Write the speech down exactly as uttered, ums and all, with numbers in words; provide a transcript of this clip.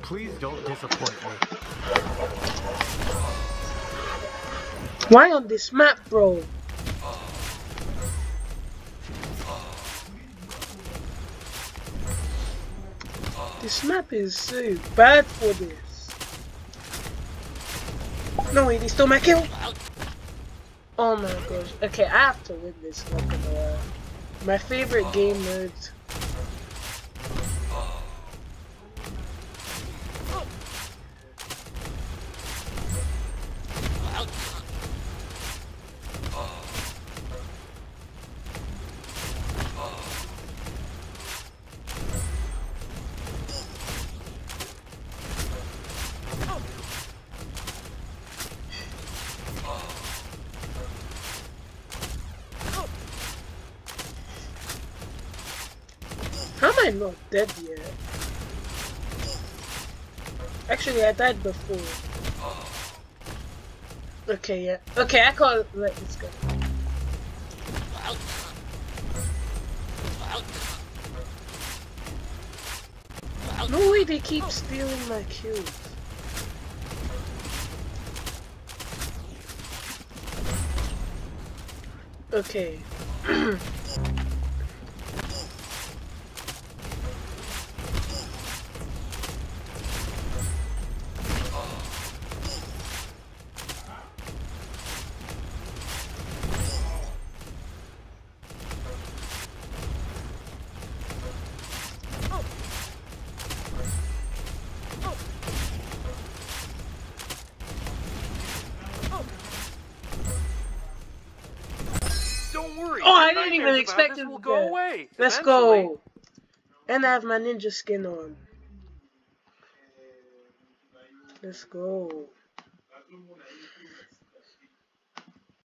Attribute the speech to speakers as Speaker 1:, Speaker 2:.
Speaker 1: Please don't disappoint me.
Speaker 2: Why on this map, bro? This map is so bad for this. No way, they stole my kill. Oh my gosh. Okay, I have to win this. Not gonna lie. My favorite game modes. How am I not dead yet? Actually, I died before. Okay, yeah. Okay, I can't let this go. No way, they keep stealing my kills. Okay.
Speaker 1: Don't worry.
Speaker 2: Oh, I didn't even expect it
Speaker 1: will
Speaker 2: to
Speaker 1: go
Speaker 2: go
Speaker 1: away.
Speaker 2: Let's
Speaker 1: eventually.
Speaker 2: go. And I have my ninja skin on. Let's go.